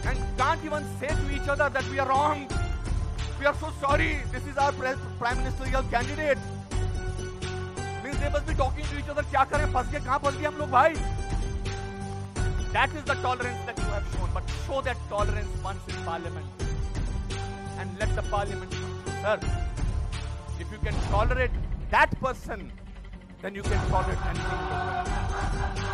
and can't even say to each other that we are wrong. We are so sorry. This is our prime ministerial candidate. Means they must be talking to each other. क्या करें? फंस गए, कहाँ फंस गए हम लोग भाई? That is the tolerance that you have shown. But show that tolerance once in Parliament, and let the Parliament function. Sir, if you can tolerate that person, then you can tolerate anything.